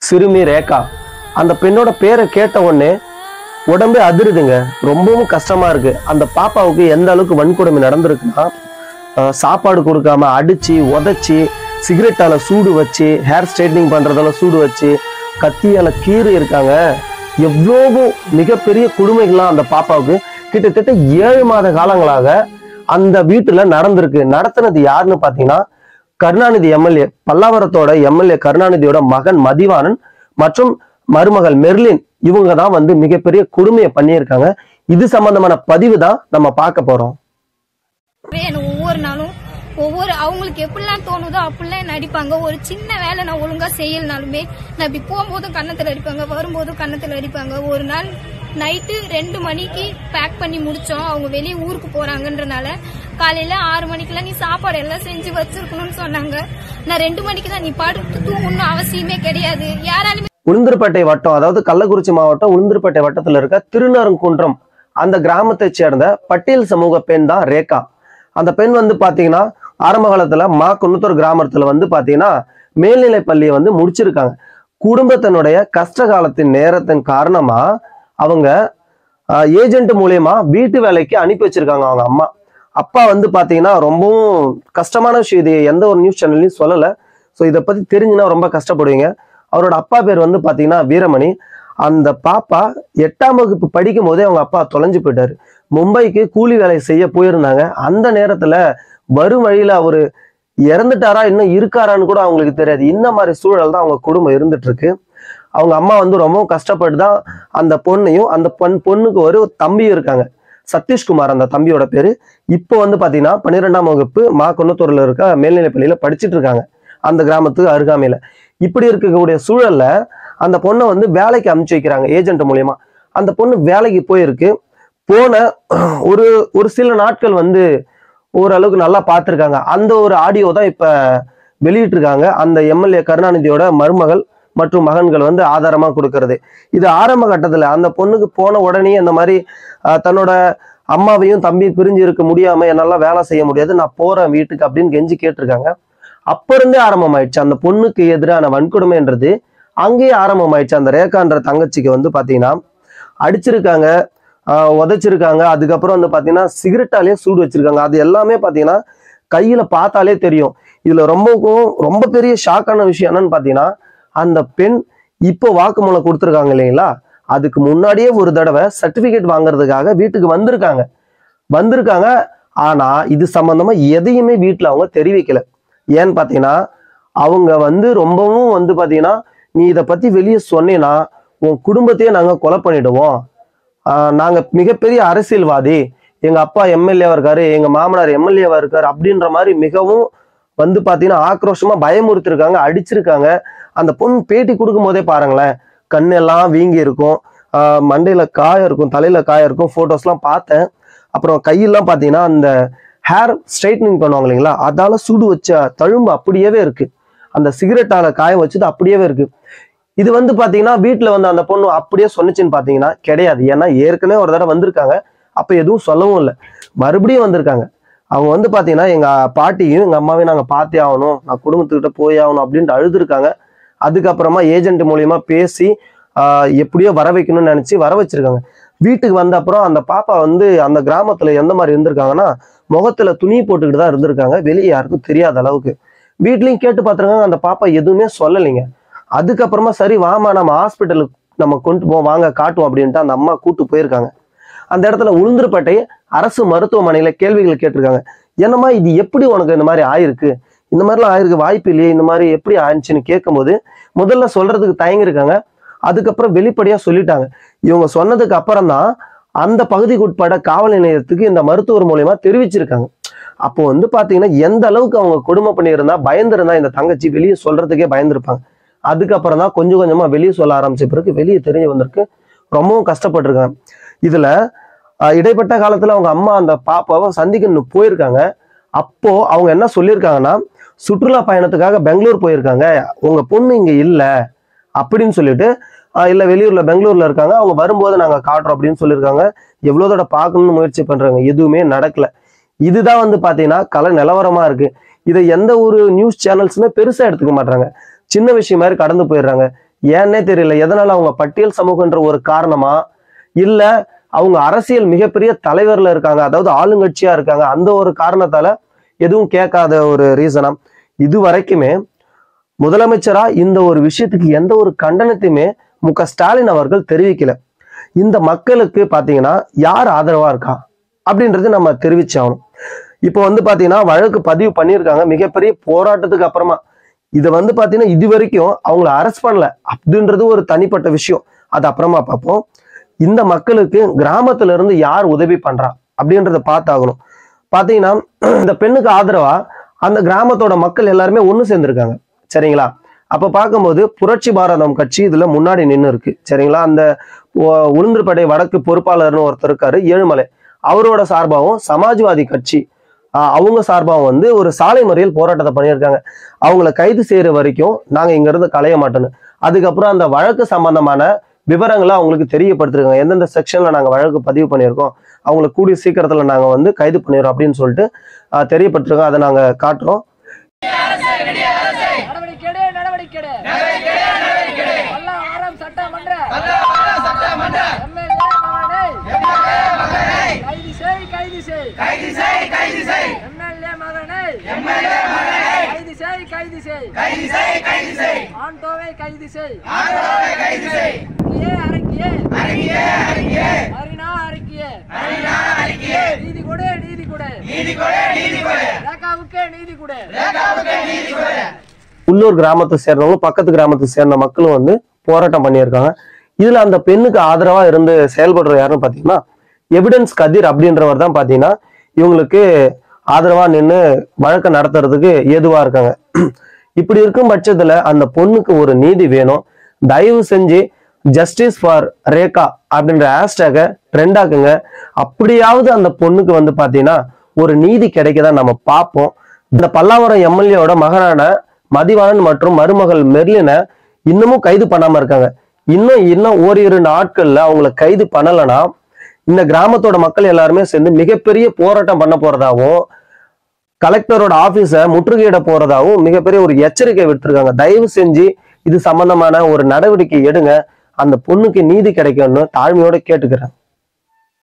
சிறுமி ரேகா. அந்த பெண்ணோட பேரை கேட்ட உடனே உடம்பே அதிருதுங்க. ரொம்பவும் கஷ்டமா இருக்கு. அந்த பாப்பாவுக்கு எந்த அளவுக்கு வன்கொடுமை நடந்திருக்குன்னா, சாப்பாடு கொடுக்காம அடிச்சு உதைச்சி, சிகரெட்டால சூடு வச்சு, ஹேர் ஸ்ட்ரைட்னிங் பண்றதால சூடு வச்சு, கத்தியால கீறி இருக்காங்க. எவ்வளவோ மிகப்பெரிய கொடுமைகள்லாம் அந்த பாப்பாவுக்கு கிட்டத்தட்ட 7 மாத காலங்களாக அந்த வீட்டுல நடந்திருக்கு. நடத்தினது யாருன்னு பாத்தீங்கன்னா, கருணாநிதி எம்எல்ஏ, பல்லாவரத்தோட எம்எல்ஏ கருணாநிதியோட மகன் மதிவாணன் மற்றும் மருமகள் மெர்லின், இவங்க தான் வந்து மிகப்பெரிய கொடுமையை பண்ணியிருக்காங்க. இது சம்பந்தமான பதிவு தான் நம்ம பார்க்க போறோம். ஒவ்வொரு நாளும் அவங்களுக்கு எப்படிலாம் தோணுதோ அப்படிலாம் நடிப்பாங்க. ஒரு சின்ன வேலை நான் ஒழுங்கா செய்யலனாலுமே நான் இப்படி போகும்போதும் கன்னத்துல அடிப்பாங்க, வரும்போதும் கன்னத்துல அடிப்பாங்க. ஒரு நாள் நைட்டு 2 மணிக்கு பேக் பண்ணி முடிச்சோம். அவங்க வெளியே ஊருக்கு போறாங்கன்றனால காலையில 6 மணிக்கெல்லாம் நீ சாப்பாடு எல்லாம் செஞ்சு வச்சிருக்கணும்னு சொன்னாங்க. நான் 2 மணிக்கு தான் நீ பாட்டு தூங்கணும் அவசியமே கிடையாது. யாராலுமே உளுந்தூர்பேட்டை வட்டம், அதாவது கள்ளக்குறிச்சி மாவட்டம் உளுந்தூர்பேட்டை வட்டத்துல இருக்க திருநருங்குன்றம் அந்த கிராமத்தை சேர்ந்த பட்டியல் சமூக பெண் தான் ரேகா. அந்த பெண் வந்து பாத்தீங்கன்னா ஆரம்ப காலத்துல குன்னத்தூர் கிராமத்துல வந்து பாத்தீங்கன்னா மேல்நிலை பள்ளியை வந்து முடிச்சிருக்காங்க. குடும்பத்தினுடைய கஷ்ட காலத்தின் நேரத்தின் காரணமா அவங்க ஏஜென்ட் மூலியமா வீட்டு வேலைக்கு அனுப்பி வச்சிருக்காங்க அவங்க அம்மா. அப்பா வந்து பாத்தீங்கன்னா ரொம்பவும் கஷ்டமான விஷயம். இது எந்த ஒரு நியூஸ் சேனல்லையும் சொல்லலை. ஸோ இதை பத்தி தெரிஞ்சுன்னா ரொம்ப கஷ்டப்படுவீங்க. அவரோட அப்பா பேர் வந்து பாத்தீங்கன்னா வீரமணி. அந்த பாப்பா 8ஆம் வகுப்பு படிக்கும் போதே அவங்க அப்பா தொலைஞ்சு போயிட்டாரு. மும்பைக்கு கூலி வேலை செய்ய போயிருந்தாங்க. அந்த நேரத்துல வரும் வழியில அவரு இறந்துட்டாரா இன்னும் இருக்காரான்னு கூட அவங்களுக்கு தெரியாது. இந்த மாதிரி சூழல் தான் அவங்க குடும்பம் இருந்துட்டு இருக்கு. அவங்க அம்மா வந்து ரொம்ப கஷ்டப்பட்டு தான் அந்த பொண்ணையும், அந்த பொண்ணுக்கு ஒரு தம்பியும் இருக்காங்க, சதீஷ்குமார் அந்த தம்பியோட பேரு. இப்போ வந்து பாத்தீங்கன்னா 12ஆம் வகுப்பு குன்னத்தூர்ல இருக்க மேல்நிலை பள்ளியில படிச்சுட்டு இருக்காங்க, அந்த கிராமத்துக்கு அருகாமையில. இப்படி இருக்கக்கூடிய சூழல்ல அந்த பொண்ணை வந்து வேலைக்கு அனுப்பிச்சு வைக்கிறாங்க ஏஜென்ட் மூலியமா. அந்த பொண்ணு வேலைக்கு போயிருக்கு. போன ஒரு சில நாட்கள் வந்து ஓரளவுக்கு நல்லா பார்த்துருக்காங்க. அந்த ஒரு ஆடியோ தான் இப்ப வெளியிட்டு இருக்காங்க. அந்த எம்எல்ஏ கருணாநிதியோட மருமகள் மற்றும் மகன்கள் வந்து ஆதாரமா கொடுக்கறது. இது ஆரம்ப கட்டத்துல அந்த பொண்ணுக்கு போன உடனே அந்த மாதிரி தன்னோட அம்மாவையும் தம்பியும் பிரிஞ்சு இருக்க முடியாம என்னால வேலை செய்ய முடியாது, நான் போறேன் வீட்டுக்கு அப்படின்னு கெஞ்சி கேட்டிருக்காங்க. அப்ப இருந்தே ஆரம்பமாயிடுச்சு அந்த பொண்ணுக்கு எதிரான வன்கொடுமைன்றது. அங்கேயே ஆரம்பமாயிடுச்சு. அந்த ரேகான்ற தங்கச்சிக்கு வந்து பாத்தீங்கன்னா அடிச்சிருக்காங்க, உதைச்சிருக்காங்க. அதுக்கப்புறம் வந்து பாத்தீங்கன்னா சிகரெட்டாலே சூடு வச்சிருக்காங்க. அது எல்லாமே பாத்தீங்கன்னா கையில பார்த்தாலே தெரியும். இதுல ரொம்ப பெரிய ஷாக்கான விஷயம் என்னன்னு பாத்தீங்கன்னா, அந்த பெண் இப்போ வாக்குமூலம் கொடுத்துருக்காங்க இல்லைங்களா, அதுக்கு முன்னாடியே ஒரு தடவை சர்டிபிகேட் வாங்குறதுக்காக வீட்டுக்கு வந்திருக்காங்க. ஆனா இது சம்பந்தமா எதையுமே வீட்டுல அவங்க தெரிவிக்கல. ஏன்னு பாத்தீங்கன்னா அவங்க வந்து ரொம்பவும் வந்து பாத்தீங்கன்னா, நீ இதை பத்தி வெளியே சொன்னீங்கன்னா உன் குடும்பத்தையே நாங்க கொலை பண்ணிடுவோம், நாங்க மிகப்பெரிய அரசியல்வாதி, எங்க அப்பா எம்எல்ஏவா இருக்காரு, எங்க மாமனார் எம்எல்ஏவா இருக்காரு அப்படின்ற மாதிரி மிகவும் வந்து பாத்தீங்கன்னா ஆக்ரோஷமா பயமுறுத்திருக்காங்க, அடிச்சிருக்காங்க. அந்த பொண்ணு பேட்டி கொடுக்கும் போதே பாருங்களேன், கண்ணெல்லாம் வீங்கி இருக்கும், மண்டையில காயம் இருக்கும், தலையில காயம் இருக்கும். போட்டோஸ்லாம் பார்த்தேன். அப்புறம் கையெல்லாம் பாத்தீங்கன்னா அந்த ஹேர் ஸ்ட்ரைட்னிங் பண்ணுவாங்க இல்லைங்களா, அதால சூடு வச்ச தழும்பு அப்படியே இருக்கு. அந்த சிகரெட்டால காயம் வச்சது அப்படியே இருக்கு. இது வந்து பாத்தீங்கன்னா வீட்டுல வந்து அந்த பொண்ணு அப்படியே சொன்னிச்சுன்னு பாத்தீங்கன்னா கிடையாது. ஏன்னா ஏற்கனவே ஒரு தடவை வந்திருக்காங்க, அப்ப எதுவும் சொல்லவும் இல்லை. மறுபடியும் வந்திருக்காங்க. அவங்க வந்து பாத்தீங்கன்னா எங்க பாட்டியும் எங்க அம்மாவையும் நாங்க பார்த்தே ஆகணும், நான் குடும்பத்துக்கிட்ட போய் ஆகணும் அப்படின்ட்டு அழுதுருக்காங்க. அதுக்கப்புறமா ஏஜென்ட் மூலியமா பேசி எப்படியோ வர வைக்கணும்னு நினைச்சு வர வச்சிருக்காங்க. வீட்டுக்கு வந்த அப்புறம் அந்த பாப்பா வந்து அந்த கிராமத்துல எந்த மாதிரி இருந்திருக்காங்கன்னா, முகத்துல துணி போட்டுக்கிட்டு தான் இருந்திருக்காங்க, வெளியே யாருக்கும் தெரியாத அளவுக்கு. வீட்லயும் கேட்டு பார்த்துருக்காங்க, அந்த பாப்பா எதுவுமே சொல்லலைங்க. அதுக்கப்புறமா சரி வாமா நம்ம ஹாஸ்பிட்டலுக்கு நம்ம கொண்டு போவோம், வாங்க காட்டுவோம் அப்படின்ட்டு அந்த அம்மா கூட்டு போயிருக்காங்க. அந்த இடத்துல உளுந்தூர்பேட்டை அரசு மருத்துவமனையில கேள்விகள் கேட்டிருக்காங்க. என்னம்மா இது எப்படி உனக்கு இந்த மாதிரி ஆயிருக்கு, இந்த மாதிரிலாம் ஆயிருக்கு, வாய்ப்பு இல்லையே, இந்த மாதிரி எப்படி ஆயிடுச்சுன்னு கேட்கும்போது முதல்ல சொல்றதுக்கு தயங்கிருக்காங்க. அதுக்கப்புறம் வெளிப்படையா சொல்லிட்டாங்க. இவங்க சொன்னதுக்கு அப்புறம் தான் அந்த பகுதிக்கு உட்பட காவல் நிலையத்துக்கு இந்த மருத்துவர் மூலியமா தெரிவிச்சிருக்காங்க. அப்போ வந்து பாத்தீங்கன்னா எந்த அளவுக்கு அவங்க கொடுமை பண்ணியிருந்தா பயந்துருந்தா இந்த தங்கச்சி வெளியே சொல்றதுக்கே பயந்துருப்பாங்க. அதுக்கப்புறம் தான் கொஞ்சம் கொஞ்சமா வெளியே சொல்ல ஆரம்பிச்ச பிறகு வெளியே தெரிஞ்சு வந்திருக்கு. ரொம்பவும் கஷ்டப்பட்டிருக்காங்க. இதுல இடைப்பட்ட காலத்துல அவங்க அம்மா அந்த பாப்பாவை சந்திக்கணும் போயிருக்காங்க. அப்போ அவங்க என்ன சொல்லியிருக்காங்கன்னா, சுற்றுலா பயணத்துக்காக பெங்களூர் போயிருக்காங்க, உங்க பொண்ணு இங்க இல்ல அப்படின்னு சொல்லிட்டு, இல்ல வெளியூர்ல பெங்களூர்ல இருக்காங்க, அவங்க வரும்போது நாங்க காட்டுறோம் அப்படின்னு சொல்லியிருக்காங்க. எவ்வளவு தடவை பார்க்கணும்னு முயற்சி பண்றாங்க, எதுவுமே நடக்கல. இதுதான் வந்து பாத்தீங்கன்னா கல நிலவரமா இருக்கு. இதை எந்த ஒரு நியூஸ் சேனல்ஸுமே பெருசா எடுத்துக்க மாட்டாங்க, சின்ன விஷயம் மாதிரி கடந்து போயிடுறாங்க. ஏன்னே தெரியல. எதனால அவங்க பட்டியல் சமூகன்ற ஒரு காரணமா, இல்ல அவங்க அரசியல் மிகப்பெரிய தலைவர்ல இருக்காங்க, அதாவது ஆளுங்கட்சியா இருக்காங்க, அந்த ஒரு காரணத்தால எதுவும் கேட்காத ஒரு ரீசனா? இது வரைக்குமே முதலமைச்சரா இந்த ஒரு விஷயத்துக்கு எந்த ஒரு கண்டனத்தையுமே மு.க. ஸ்டாலின் அவர்கள் தெரிவிக்கல. இந்த மக்களுக்கு பாத்தீங்கன்னா யார் ஆதரவா இருக்கா அப்படின்றது நம்ம தெரிவிச்சாகணும். இப்போ வந்து பாத்தீங்கன்னா வழக்கு பதிவு பண்ணியிருக்காங்க மிகப்பெரிய போராட்டத்துக்கு அப்புறமா. இதை வந்து பாத்தீங்கன்னா இது வரைக்கும் அவங்கள அரெஸ்ட் பண்ணல அப்படின்றது ஒரு தனிப்பட்ட விஷயம், அது அப்புறமா பார்ப்போம். இந்த மக்களுக்கு கிராமத்துல இருந்து யார் உதவி பண்றா அப்படின்றத பார்த்தாகணும். பாத்தீங்கன்னா இந்த பெண்ணுக்கு ஆதரவா அந்த கிராமத்தோட மக்கள் எல்லாருமே ஒண்ணு சேர்ந்திருக்காங்க, சரிங்களா? அப்ப பார்க்கும்போது புரட்சி பாரதம் கட்சி இதுல முன்னாடி நின்று இருக்கு, சரிங்களா? அந்த உளுந்தூர்பேட்டை வடக்கு பொறுப்பாளர்னு ஒருத்தர் இருக்காரு ஏழுமலை, அவரோட சார்பாகவும் சமாஜ்வாதி கட்சி அவங்க சார்பாகவும் வந்து ஒரு சாலை மறியல் போராட்டத்தை பண்ணியிருக்காங்க. அவங்கள கைது செய்யற வரைக்கும் நாங்க இங்க இருந்து களைய மாட்டோன்னு. அதுக்கப்புறம் அந்த வழக்கு சம்பந்தமான விவரங்களை அவங்களுக்கு தெரியப்படுத்திருக்காங்க. எந்தெந்த செக்ஷன்ல நாங்க வழக்கு பதிவு பண்ணியிருக்கோம், அவங்களை கூடிய சீக்கிரத்துல நாங்க வந்து கைது பண்ணிடுறோம் அப்படின்னு சொல்லிட்டு தெரியப்பட்டிருக்கோம். அதை நாங்க காட்டுறோம். உள்ளூர் கிராமத்தை சேர்ந்தவங்களும் பக்கத்து கிராமத்தை சேர்ந்த மக்களும் வந்து போராட்டம் பண்ணியிருக்காங்க. இதுல அந்த பெண்ணுக்கு ஆதரவா இருந்து செயல்படுற யாருன்னு பாத்தீங்கன்னா எவிடன்ஸ் கதிர் அப்படின்றவர் தான் பாத்தீங்கன்னா இவங்களுக்கு ஆதரவா நின்று வழக்கு நடத்துறதுக்கு ஏதுவா இருக்காங்க. இப்படி இருக்கும் பட்சத்துல அந்த பொண்ணுக்கு ஒரு நீதி வேணும். தயவு செஞ்சு ஜஸ்டிஸ் ஃபார் ரேகா அப்படின்ற ஹேஷ்டேக ட்ரெண்ட் ஆக்குங்க. அப்படியாவது அந்த பொண்ணுக்கு வந்து பாத்தீங்கன்னா ஒரு நீதி கிடைக்கதான் நம்ம பார்ப்போம். இந்த பல்லாவரம் எம்எல்ஏவோட மகனான மதிவாணன் மற்றும் மருமகள் மெர்லினை இன்னமும் கைது பண்ணாம இருக்காங்க. இன்னும் ஓரிரு நாட்கள்ல அவங்கள கைது பண்ணலைன்னா இந்த கிராமத்தோட மக்கள் எல்லாருமே சேர்ந்து மிகப்பெரிய போராட்டம் பண்ண போறதாவும் கலெக்டரோட ஆபீஸை முற்றுகையிட போறதாவும் மிகப்பெரிய ஒரு எச்சரிக்கை விடுத்திருக்காங்க. தயவு செஞ்சு இது சம்பந்தமான ஒரு நடவடிக்கை எடுங்க, அந்த பொண்ணுக்கு நீதி கிடைக்கும்னு தாழ்மையோட கேட்டுக்கிறேன்.